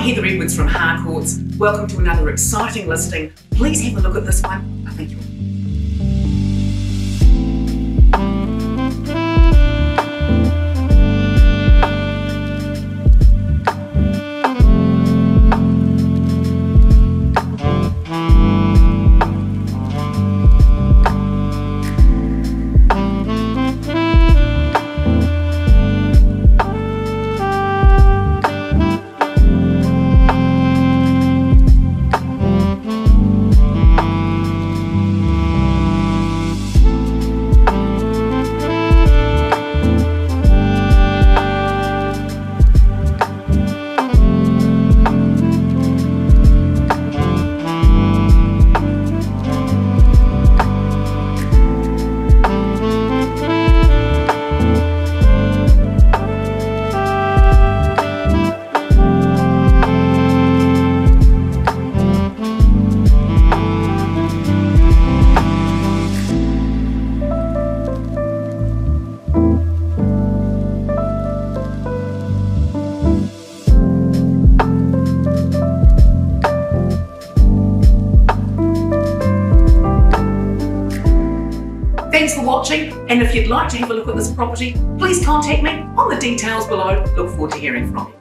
Heather Edwards from Harcourts. Welcome to another exciting listing. Please have a look at this one. I think you'll Thanks for watching, and if you'd like to have a look at this property, please contact me on the details below. Look forward to hearing from you.